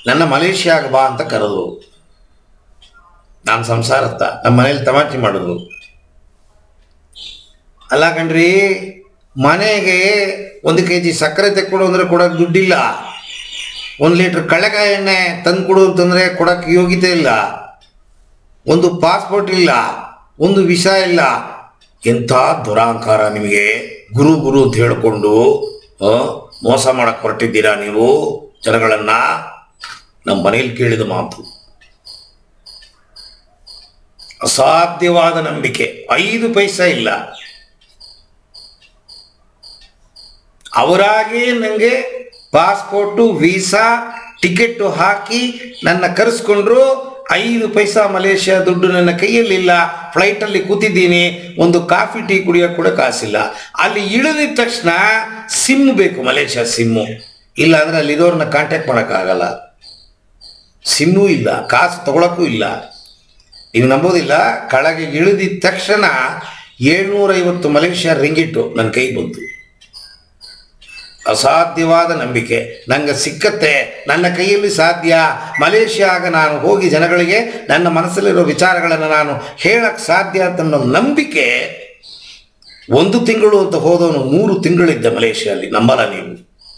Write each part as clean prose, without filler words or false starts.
ನನ್ನ ಮಲೇಷ್ಯಾಗೆ ಬಾ ಅಂತ ಕರೆದ್ರು. ನಾನು ಸಂಸಾರತ್ತ ನಮ್ಮ ಮನೇಲಿ ತಮಾಷೆ ಮಾಡಿದ್ರು. ಅಲ್ಲ ಕಣ್ರಿ, ಮನೆಗೆ 1 kg ಸಕ್ಕರೆ ತೆಕ್ಕೊಡು ಅಂದರೆ ಕೊಡೋಕೆ ದುಡ್ಡಿಲ್ಲ, 1 ಲೀಟ್ರ್ ಕಳೆಕಾಯಿ ಎಣ್ಣೆ ತಂದು ಕೊಡು ಅಂತಂದರೆ ಕೊಡೋಕ್ಕೆ ಯೋಗ್ಯತೆ ಇಲ್ಲ, ಒಂದು ಪಾಸ್ಪೋರ್ಟ್ ಇಲ್ಲ, ಒಂದು ವೀಸಾ ಇಲ್ಲ. ಎಂಥ ದುರಾಂಕಾರ ನಿಮಗೆ! ಗುರು ಗುರು ಅಂತ ಹೇಳಿಕೊಂಡು ಮೋಸ ಮಾಡಕ್ಕೆ ಹೊರಟಿದ್ದೀರಾ ನೀವು ಜನಗಳನ್ನ. ನಮ್ಮ ಮನೇಲಿ ಕೇಳಿದ ಮಾತು, ಅಸಾಧ್ಯವಾದ ನಂಬಿಕೆ. 5 ಪೈಸಾ ಇಲ್ಲ. ಅವರಾಗಿ ನನಗೆ ಪಾಸ್ಪೋರ್ಟು ವೀಸಾ ಟಿಕೆಟ್ ಹಾಕಿ ನನ್ನ ಕರೆಸ್ಕೊಂಡ್ರು. 5 ಪೈಸಾ ಮಲೇಷ್ಯಾ ದುಡ್ಡು ನನ್ನ ಕೈಯಲ್ಲಿಲ್ಲ. ಫ್ಲೈಟಲ್ಲಿ ಕೂತಿದ್ದೀನಿ, ಒಂದು ಕಾಫಿ ಟೀ ಕುಡಿಯೋಕೆ ಕೂಡ ಕಾಸಿಲ್ಲ. ಅಲ್ಲಿ ಇಳಿದಿದ ತಕ್ಷಣ ಸಿಮ್ ಬೇಕು, ಮಲೇಷ್ಯಾ ಸಿಮ್ಮು. ಇಲ್ಲ ಅಂದರೆ ಅಲ್ಲಿರೋರನ್ನ ಕಾಂಟ್ಯಾಕ್ಟ್ ಮಾಡೋಕ್ಕಾಗಲ್ಲ. ಸಿಮ್ಮು ಇಲ್ಲ, ಕಾಸು ತಗೊಳಕ್ಕೂ ಇಲ್ಲ. ನೀವು ನಂಬೋದಿಲ್ಲ, ಕೆಳಗೆ ಇಳಿದಿದ ತಕ್ಷಣ 750 ಮಲೇಷ್ಯಾ ರಿಂಗಿಟ್ಟು ನನ್ನ ಕೈಗೆ ಬಂತು. ಅಸಾಧ್ಯವಾದ ನಂಬಿಕೆ. ನಂಗೆ ಸಿಕ್ಕತ್ತೆ, ನನ್ನ ಕೈಯಲ್ಲಿ ಸಾಧ್ಯ. ಮಲೇಷ್ಯಾಗ ನಾನು ಹೋಗಿ ಜನಗಳಿಗೆ ನನ್ನ ಮನಸ್ಸಲ್ಲಿರೋ ವಿಚಾರಗಳನ್ನು ನಾನು ಹೇಳಕ್ಕೆ ಸಾಧ್ಯ ಅಂತ ನಂಬಿಕೆ. 1 ತಿಂಗಳು ಅಂತ ಹೋದವನು 3 ತಿಂಗಳಿದ್ದ ಮಲೇಷ್ಯಾದಲ್ಲಿ. ನಂಬಲ್ಲ ನೀವು.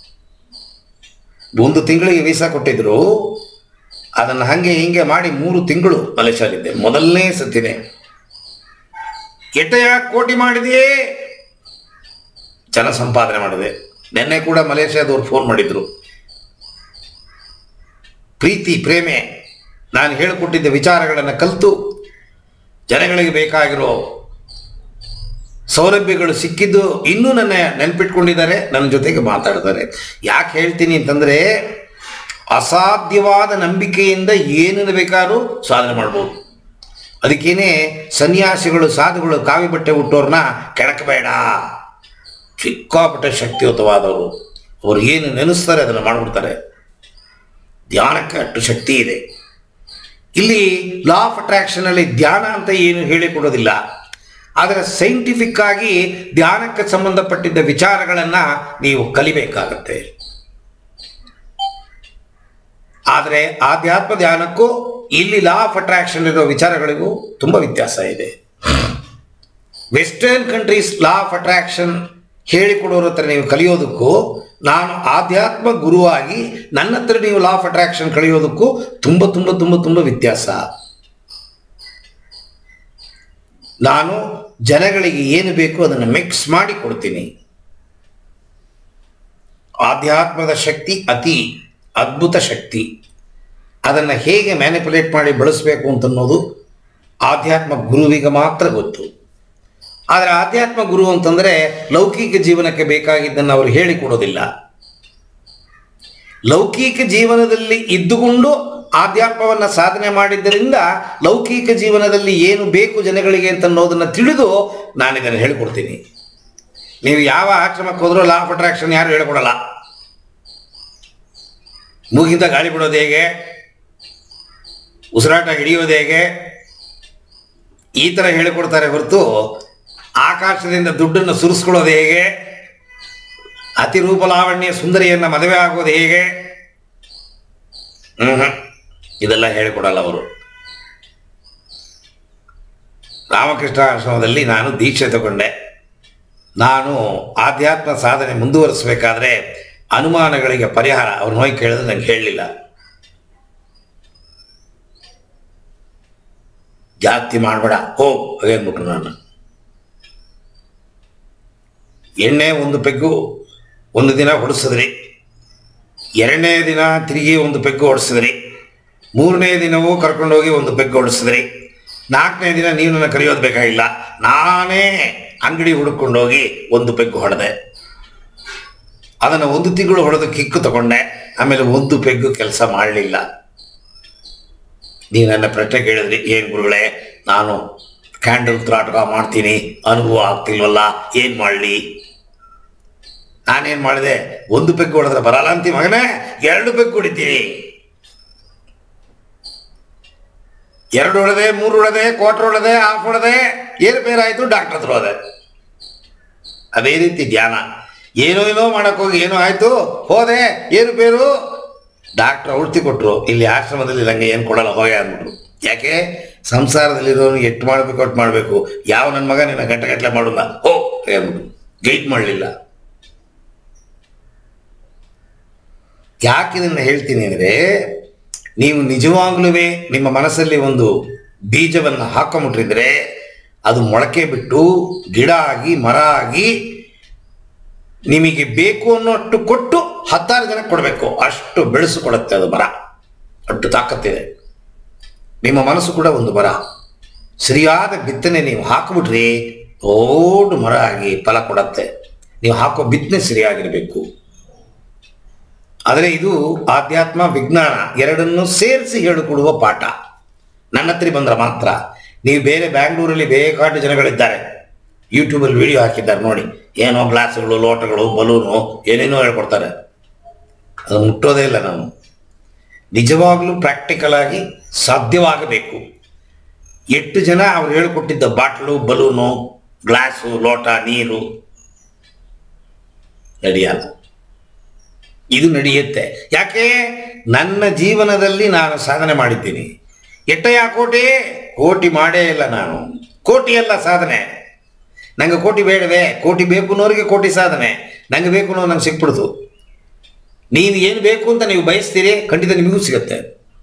1 ತಿಂಗಳಿಗೆ ವೀಸಾ ಕೊಟ್ಟಿದ್ರು, ಅದನ್ನು ಹಾಗೆ ಹಿಂಗೆ ಮಾಡಿ 3 ತಿಂಗಳು ಮಲೇಷ್ಯಾಲಿದ್ದೆ. ಮೊದಲನೇ ಸತಿನೇ. ಎಟ್ಟೆಯ ಕೋಟಿ ಮಾಡಿದೆಯೇ? ಜನ ಸಂಪಾದನೆ ಮಾಡಿದೆ. ನಿನ್ನೆ ಕೂಡ ಮಲೇಷ್ಯಾದವ್ರು ಫೋನ್ ಮಾಡಿದ್ರು. ಪ್ರೀತಿ ಪ್ರೇಮೆ ನಾನು ಹೇಳಿಕೊಟ್ಟಿದ್ದ ವಿಚಾರಗಳನ್ನು ಕಲಿತು ಜನಗಳಿಗೆ ಬೇಕಾಗಿರೋ ಸೌಲಭ್ಯಗಳು ಸಿಕ್ಕಿದ್ದು ಇನ್ನೂ ನನ್ನ ನೆನಪಿಟ್ಕೊಂಡಿದ್ದಾರೆ, ನನ್ನ ಜೊತೆಗೆ ಮಾತಾಡ್ತಾರೆ. ಯಾಕೆ ಹೇಳ್ತೀನಿ ಅಂತಂದರೆ, ಅಸಾಧ್ಯವಾದ ನಂಬಿಕೆಯಿಂದ ಏನನ್ನು ಬೇಕಾದ್ರೂ ಸಾಧನೆ ಮಾಡ್ಬೋದು. ಅದಕ್ಕೇನೆ ಸನ್ಯಾಸಿಗಳು, ಸಾಧುಗಳು, ಕಾವಿ ಬಟ್ಟೆ ಹುಟ್ಟೋರ್ನ ಕೆಣಕಬೇಡ. ಸಿಕ್ಕಾಪಟ್ಟೆ ಶಕ್ತಿಯುತವಾದವರು. ಅವರು ಏನು ನೆನೆಸ್ತಾರೆ ಅದನ್ನು ಮಾಡಿಬಿಡ್ತಾರೆ. ಧ್ಯಾನಕ್ಕೆ ಅಷ್ಟು ಶಕ್ತಿ ಇದೆ. ಇಲ್ಲಿ ಲಾ ಆಫ್ ಅಟ್ರಾಕ್ಷನಲ್ಲಿ ಧ್ಯಾನ ಅಂತ ಏನು ಹೇಳಿಕೊಡೋದಿಲ್ಲ. ಆದರೆ ಸೈಂಟಿಫಿಕ್ ಆಗಿ ಧ್ಯಾನಕ್ಕೆ ಸಂಬಂಧಪಟ್ಟಿದ್ದ ವಿಚಾರಗಳನ್ನು ನೀವು ಕಲಿಬೇಕಾಗತ್ತೆ. ಆದರೆ ಆಧ್ಯಾತ್ಮ ಧ್ಯಾನಕ್ಕೂ ಇಲ್ಲಿ ಲಾ ಆಫ್ ಅಟ್ರಾಕ್ಷನ್ ಇರೋ ವಿಚಾರಗಳಿಗೂ ತುಂಬ ವ್ಯತ್ಯಾಸ ಇದೆ. Western countries law of attraction ಹೇಳಿಕೊಡೋರ ಹತ್ರ ನೀವು ಕಲಿಯೋದಕ್ಕೂ, ನಾನು ಆಧ್ಯಾತ್ಮ ಗುರುವಾಗಿ ನನ್ನ ಹತ್ರ ನೀವು ಲಾ ಆಫ್ ಅಟ್ರಾಕ್ಷನ್ ಕಲಿಯೋದಕ್ಕೂ ತುಂಬ ತುಂಬ ತುಂಬ ತುಂಬ ವ್ಯತ್ಯಾಸ. ನಾನು ಜನಗಳಿಗೆ ಏನು ಬೇಕು ಅದನ್ನು ಮಿಕ್ಸ್ ಮಾಡಿ ಕೊಡ್ತೀನಿ. ಆಧ್ಯಾತ್ಮದ ಶಕ್ತಿ ಅತಿ ಅದ್ಭುತ ಶಕ್ತಿ. ಅದನ್ನು ಹೇಗೆ ಮ್ಯಾನಿಪುಲೇಟ್ ಮಾಡಿ ಬಳಸಬೇಕು ಅಂತನ್ನೋದು ಆಧ್ಯಾತ್ಮ ಗುರುವಿಗೆ ಮಾತ್ರ ಗೊತ್ತು. ಆದರೆ ಆಧ್ಯಾತ್ಮ ಗುರು ಅಂತಂದರೆ ಲೌಕಿಕ ಜೀವನಕ್ಕೆ ಬೇಕಾಗಿದ್ದನ್ನು ಅವರು ಹೇಳಿಕೊಡೋದಿಲ್ಲ. ಲೌಕಿಕ ಜೀವನದಲ್ಲಿ ಇದ್ದುಕೊಂಡು ಆಧ್ಯಾತ್ಮವನ್ನು ಸಾಧನೆ ಮಾಡಿದ್ದರಿಂದ ಲೌಕಿಕ ಜೀವನದಲ್ಲಿ ಏನು ಬೇಕು ಜನಗಳಿಗೆ ಅಂತನ್ನೋದನ್ನು ತಿಳಿದು ನಾನು ಇದನ್ನು ಹೇಳಿಕೊಡ್ತೀನಿ. ನೀವು ಯಾವ ಆಶ್ರಮಕ್ಕೆ ಹೋದ್ರೂ ಲಾ ಆಫ್ ಅಟ್ರಾಕ್ಷನ್ ಯಾರು ಹೇಳಿಕೊಡಲ್ಲ. ಮೂಗಿಂದ ಗಾಳಿ ಬಿಡೋದು ಹೇಗೆ, ಉಸಿರಾಟ ಹಿಡಿಯೋದು ಹೇಗೆ, ಈ ಥರ ಹೇಳಿಕೊಡ್ತಾರೆ ಹೊರತು ಆಕಾಶದಿಂದ ದುಡ್ಡನ್ನು ಸುರಿಸ್ಕೊಳ್ಳೋದು ಹೇಗೆ, ಅತಿರೂಪ ಲಾವಣ್ಯ ಸುಂದರಿಯನ್ನು ಮದುವೆ ಆಗೋದು ಹೇಗೆ, ಇದೆಲ್ಲ ಹೇಳಿಕೊಡಲ್ಲ ಅವರು. ರಾಮಕೃಷ್ಣ ಆಶ್ರಮದಲ್ಲಿ ನಾನು ದೀಕ್ಷೆ ತಗೊಂಡೆ. ನಾನು ಆಧ್ಯಾತ್ಮ ಸಾಧನೆ ಮುಂದುವರಿಸಬೇಕಾದ್ರೆ ಅನುಮಾನಗಳಿಗೆ ಪರಿಹಾರ ಅವ್ರು ಹೋಗಿ ಕೇಳಿದ್ರೆ ನಂಗೆ ಹೇಳಲಿಲ್ಲ. ಜಾಸ್ತಿ ಮಾಡಬೇಡ ಹೋಗ್ ಹಾಗೇನ್ಬಿಟ್ರು. ನಾನು ಎಣ್ಣೆ 1 ಪೆಗ್ಗು 1 ದಿನ ಹೊಡಿಸಿದ್ರಿ, 2ನೇ ದಿನ ತಿರುಗಿ 1 ಪೆಗ್ಗು ಹೊಡಿಸಿದ್ರಿ, 3ನೇ ದಿನವೂ ಕರ್ಕೊಂಡೋಗಿ 1 ಪೆಗ್ಗು ಹೊಡಿಸಿದ್ರಿ, 4ನೇ ದಿನ ನೀವು ನನ್ನ ಕರೆಯೋದು ಬೇಕಾಗಿಲ್ಲ, ನಾನೇ ಅಂಗಡಿ ಹುಡುಕೊಂಡೋಗಿ 1 ಪೆಗ್ಗು ಹೊಡೆದೆ. ಅದನ್ನು 1 ತಿಂಗಳು ಹೊಡೆದು ಕಿಕ್ಕು ತಗೊಂಡೆ. ಆಮೇಲೆ 1 ಪೆಗ್ಗು ಕೆಲಸ ಮಾಡಲಿಲ್ಲ. ನೀವು ನನ್ನ ಪ್ರಶ್ನೆ ಕೇಳಿದ್ರಿ, ಏನು ಗುರುಗಳೇ ನಾನು ಕ್ಯಾಂಡಲ್ ತ್ರಾಟಕ ಮಾಡ್ತೀನಿ, ಅನುಭವ ಆಗ್ತಿಲ್ವಲ್ಲ, ಏನು ಮಾಡಲಿ? ನಾನೇನು ಮಾಡಿದೆ, 1 ಪೆಗ್ಗು ಹೊಡೆದ್ರೆ ಬರಲ್ಲ ಅಂತೀವಿ ಮಗನೇ, 2 ಪೆಗ್ಗು ಹೊಡಿತೀನಿ. 2 ಹೊಡೆದೆ, 3 ಹೊಡೆದೆ, ಕ್ವಾರ್ಟರ್ ಹೊಡೆದೆ, ಹಾಫ್ ಹೊಡೆದೆ, ಏರುಪೇರಾಯಿತು, ಡಾಕ್ಟರ್ ಹತ್ರ ಹೋದೆ. ಅದೇ ರೀತಿ ಧ್ಯಾನ. ಏನೋ ಏನೋ ಮಾಡೋಕ್ಕೋಗಿ ಏನೋ ಆಯಿತು, ಹೋದೆ, ಏರುಪೇರು, ಡಾಕ್ಟ್ರ್ ಔಷಧಿ ಕೊಟ್ಟರು, ಇಲ್ಲಿ ಆಶ್ರಮದಲ್ಲಿ ನಂಗೆ ಏನು ಕೊಡಲ್ಲ ಹೋಯ ಅಂದ್ಬಿಟ್ರು. ಯಾಕೆ? ಸಂಸಾರದಲ್ಲಿರೋನು ಎಟ್ಟು ಮಾಡಬೇಕು ಒಟ್ಟು ಮಾಡಬೇಕು, ಯಾವ ನನ್ನ ಮಗ ನಿನ್ನ ಗಂಟೆ ಮಾಡೋಲ್ಲ ಹೋ ಅಂದ್ಬಿಟ್ಟು ಗೈಡ್ ಮಾಡಲಿಲ್ಲ. ಯಾಕೆ ಇದನ್ನು ಹೇಳ್ತೀನಿ ಅಂದರೆ, ನೀವು ನಿಜವಾಗ್ಲೂ ನಿಮ್ಮ ಮನಸ್ಸಲ್ಲಿ ಒಂದು ಬೀಜವನ್ನು ಹಾಕೊಂಬಿಟ್ರಿದ್ರೆ ಅದು ಮೊಳಕೆ ಬಿಟ್ಟು ಗಿಡ ಆಗಿ ಮರ ಆಗಿ ನಿಮಗೆ ಬೇಕು ಅನ್ನೋಷ್ಟು ಕೊಟ್ಟು 10 ಜನಕ್ಕೆ ಕೊಡಬೇಕು, ಅಷ್ಟು ಬೆಳೆಸಿಕೊಡುತ್ತೆ ಅದು ಮರ, ಅಷ್ಟು ತಾಕತ್ತಿದೆ. ನಿಮ್ಮ ಮನಸ್ಸು ಕೂಡ ಒಂದು ಮರ, ಸರಿಯಾದ ಬಿತ್ತನೆ ನೀವು ಹಾಕಿಬಿಟ್ರಿ ದೊಡ್ಡ ಮರ ಆಗಿ ಫಲ ಕೊಡತ್ತೆ. ನೀವು ಹಾಕೋ ಬಿತ್ತನೆ ಸರಿಯಾಗಿರಬೇಕು. ಆದರೆ ಇದು ಆಧ್ಯಾತ್ಮ ವಿಜ್ಞಾನ ಎರಡನ್ನೂ ಸೇರಿಸಿ ಹೇಳಿಕೊಡುವ ಪಾಠ. ನನ್ನ ಹತ್ರ ಬಂದ್ರೆ ಮಾತ್ರ. ನೀವು ಬೇರೆ ಬ್ಯಾಂಗ್ಳೂರಲ್ಲಿ ಬೇಕಾದ ಜನಗಳಿದ್ದಾರೆ, ಯೂಟ್ಯೂಬಲ್ಲಿ ವಿಡಿಯೋ ಹಾಕಿದ್ದಾರೆ ನೋಡಿ, ಏನೋ ಗ್ಲಾಸ್ಗಳು ಲೋಟಗಳು ಬಲೂನು ಏನೇನೋ ಹೇಳ್ಕೊಡ್ತಾರೆ. ಅದು ಮುಟ್ಟೋದೇ ಇಲ್ಲ. ನಾವು ನಿಜವಾಗ್ಲೂ ಪ್ರಾಕ್ಟಿಕಲ್ ಆಗಿ ಸಾಧ್ಯವಾಗಬೇಕು. 8 ಜನ ಅವ್ರು ಹೇಳಿಕೊಟ್ಟಿದ್ದ ಬಾಟ್ಲು ಬಲೂನು ಗ್ಲಾಸು ಲೋಟ ನೀರು ನಡೆಯಲ್ಲ. ಇದು ನಡೆಯುತ್ತೆ. ಯಾಕೆ? ನನ್ನ ಜೀವನದಲ್ಲಿ ನಾನು ಸಾಧನೆ ಮಾಡಿದ್ದೀನಿ. ಎಟ್ಟಯ್ಯ ಕೋಟಿ? ಕೋಟಿ ಮಾಡೇ ಇಲ್ಲ ನಾನು. ಕೋಟಿ ಅಲ್ಲ ಸಾಧನೆ. ನಂಗೆ ಕೋಟಿ ಬೇಡವೇ? ಕೋಟಿ ಬೇಕು ಅನ್ನೋರಿಗೆ ಕೋಟಿ ಸಾಧನೆ, ನಂಗೆ ಬೇಕು ಅನ್ನೋ ನಂಗೆ ಸಿಕ್ಬಿಡ್ತು. ನೀವು ಏನು ಬೇಕು ಅಂತ ನೀವು ಬಯಸ್ತೀರಿ, ಖಂಡಿತ ನಿಮಗೂ ಸಿಗುತ್ತೆ.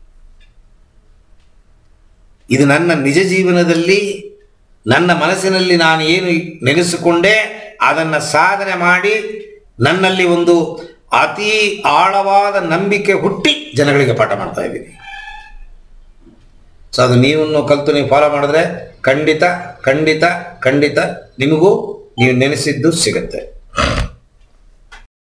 ಇದು ನನ್ನ ನಿಜ ಜೀವನದಲ್ಲಿ ನನ್ನ ಮನಸ್ಸಿನಲ್ಲಿ ನಾನು ಏನು ನೆನೆಸಿಕೊಂಡೆ ಅದನ್ನು ಸಾಧನೆ ಮಾಡಿ ನನ್ನಲ್ಲಿ ಒಂದು ಅತಿ ಆಳವಾದ ನಂಬಿಕೆ ಹುಟ್ಟಿ ಜನಗಳಿಗೆ ಪಾಠ ಮಾಡ್ತಾ ಇದ್ದೀನಿ. ಸೊ ಅದು ನೀವನ್ನು ಕಲಿತು ನೀವು ಫಾಲೋ ಮಾಡಿದ್ರೆ ಖಂಡಿತ ಖಂಡಿತ ಖಂಡಿತ ನಿಮಗೂ ನೀವು ನೆನೆಸಿದ್ದು ಸಿಗುತ್ತೆ.